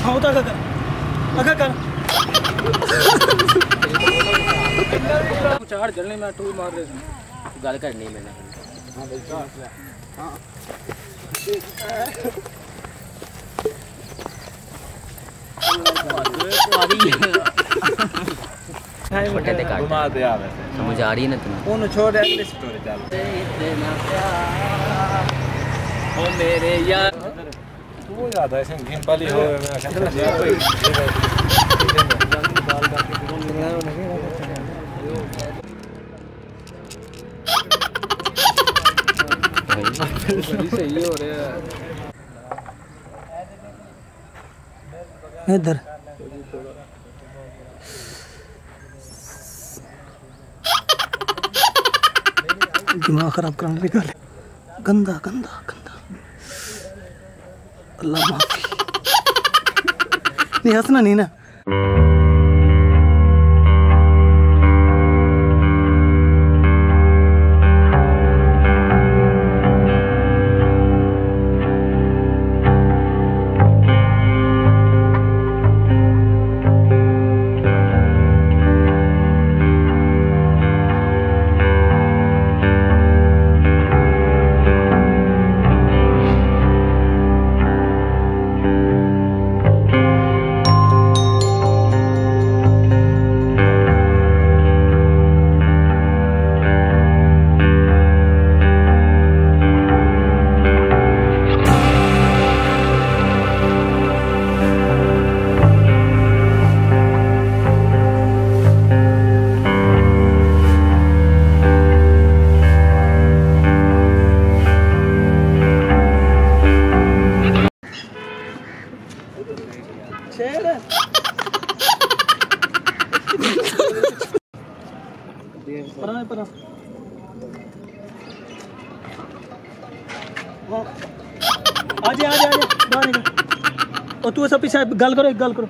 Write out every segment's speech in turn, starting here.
हाँ उतर कर अगर कर चार जलने में टूल मार रहे थे गल करनी मैंने हाँ भाई हाँ समझ आ रही है ना तुम्हें छोड़ अगली स्टोरी चल इतना प्यार ओ मेरे यार तू ज्यादा ऐसे सिंपल ही हो सही हो रहा है इधर दिमाग खराब कराने निकाले गंदा गंदा गंदा अल्लाह माफी नहीं हंसना नहीं ना परा आजा आजा आजा बाहर निकल और तू सब पीछे गल करो एक गल करो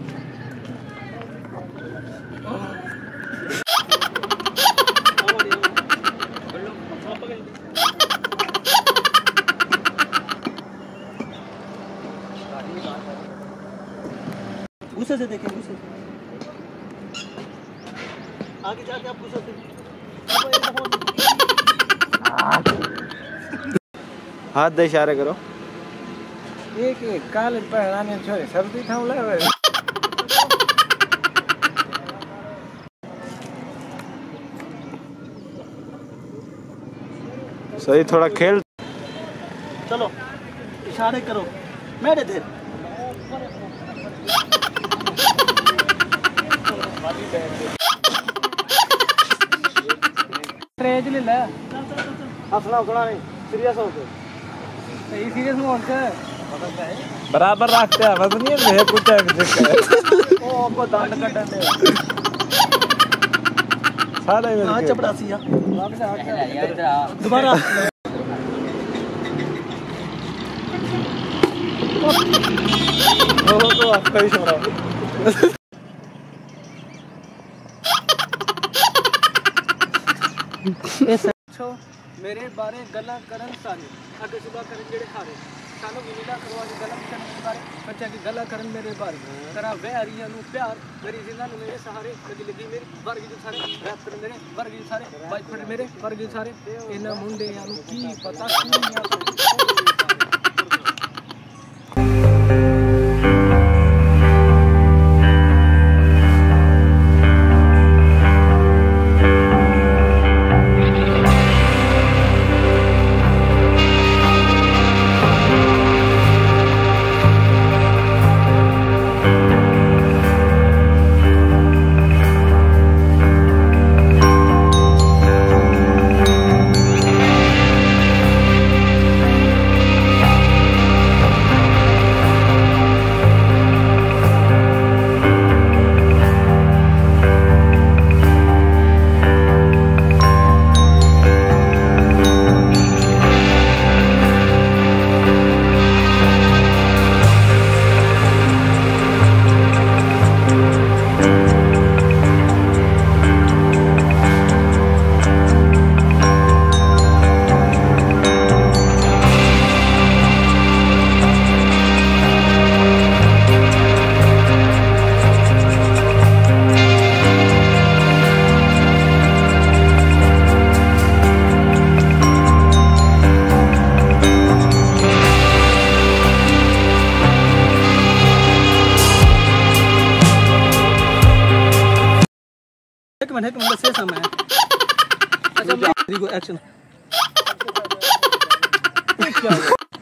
गुस्से से देखें गुस्से आगे जाके आप गुस्से से हाथ दे इशारे करो एक काले पहनाने छोरे सर्दी था लगे सही थोड़ा खेल चलो इशारे करो मेरे देर ट्रेज ले ले हंसना उठना नहीं सीरियस हो के सही सीरियस हो के बराबर रखते हैं बस नहीं है कुछ है ओ को दांत कटने सारे में हां चपड़ासिया दोबारा वो तो आपका ही छोड़ा मेरे बारे गला करन सारे अगे सुबह करन जेड़े हारे सानू विनीला करवा के गला करन बारे बच्चा की गला करन मेरे बारे तेरा वहरिया नु प्यार मेरी जिंदा नु मेरे सहारे कदी लगी मेरी वर्ग जो सारे रैप मेरे वर्ग जो सारे बाइक फट मेरे वर्ग जो सारे इना मुंडे नु की पता एक मिनट बस ये समय है। अच्छा मैं एक्शन